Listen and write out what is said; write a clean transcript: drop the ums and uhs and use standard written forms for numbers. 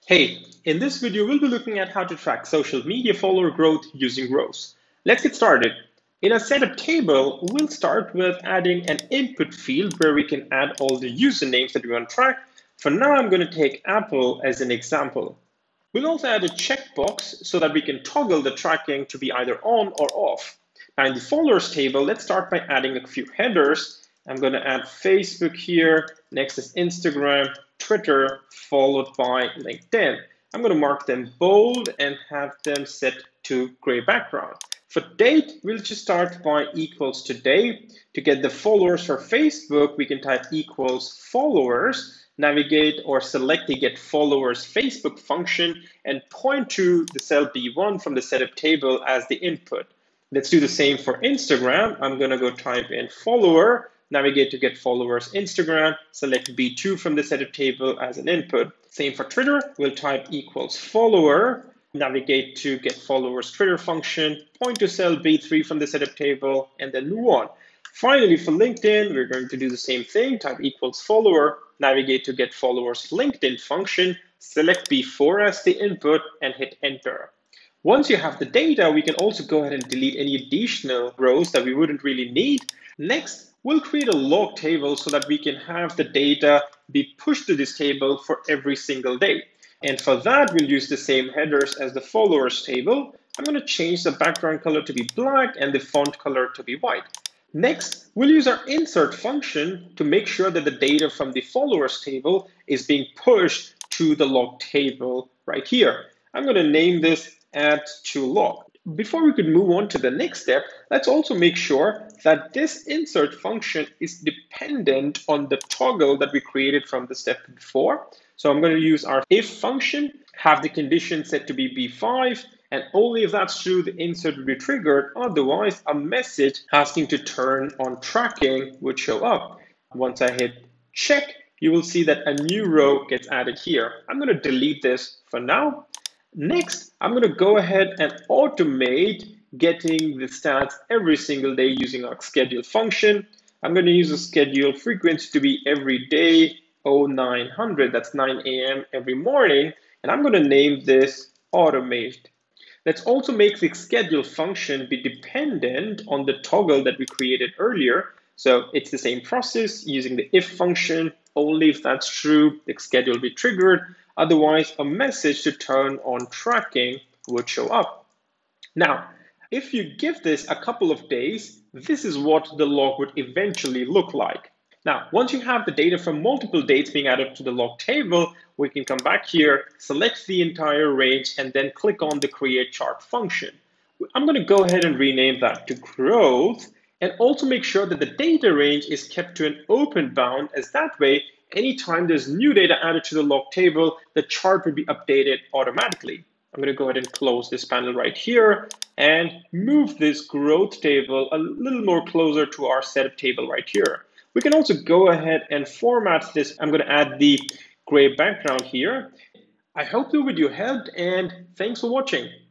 Hey, in this video, we'll be looking at how to track social media follower growth using rows. Let's get started. In a setup table, we'll start with adding an input field where we can add all the usernames that we want to track. For now, I'm going to take Apple as an example. We'll also add a checkbox so that we can toggle the tracking to be either on or off. Now in the followers table, let's start by adding a few headers. I'm going to add Facebook here. Next is Instagram, Twitter, followed by LinkedIn. I'm going to mark them bold and have them set to gray background. For date, we'll just start by equals today. To get the followers for Facebook, we can type equals followers, navigate or select the get followers Facebook function, and point to the cell B1 from the setup table as the input. Let's do the same for Instagram. I'm going to go type in follower, navigate to get followers Instagram, select B2 from the setup table as an input. Same for Twitter, we'll type equals follower, navigate to get followers Twitter function, point to cell B3 from the setup table, and then move on. Finally, for LinkedIn, we're going to do the same thing, type equals follower, navigate to get followers LinkedIn function, select B4 as the input, and hit enter. Once you have the data, we can also go ahead and delete any additional rows that we wouldn't really need. Next, we'll create a log table so that we can have the data be pushed to this table for every single day. And for that, we'll use the same headers as the followers table. I'm going to change the background color to be black and the font color to be white. Next, we'll use our insert function to make sure that the data from the followers table is being pushed to the log table right here. I'm going to name this add to log. Before we could move on to the next step, let's also make sure that this insert function is dependent on the toggle that we created from the step before. So I'm going to use our if function, have the condition set to be B5, and only if that's true, the insert will be triggered. Otherwise, a message asking to turn on tracking would show up. Once I hit check, you will see that a new row gets added here. I'm going to delete this for now. Next, I'm going to go ahead and automate getting the stats every single day using our schedule function. I'm going to use the schedule frequency to be every day 0900. That's 9 a.m. every morning. And I'm going to name this automate. Let's also make the schedule function be dependent on the toggle that we created earlier. So it's the same process using the if function. Only if that's true, the schedule will be triggered. Otherwise, a message to turn on tracking would show up. Now, if you give this a couple of days, this is what the log would eventually look like. Now, once you have the data from multiple dates being added to the log table, we can come back here, select the entire range, and then click on the create chart function. I'm going to go ahead and rename that to growth, and also make sure that the data range is kept to an open bound, as that way, anytime there's new data added to the log table, the chart will be updated automatically. I'm going to go ahead and close this panel right here and move this growth table a little more closer to our setup table right here. We can also go ahead and format this. I'm going to add the gray background here. I hope the video helped, and thanks for watching.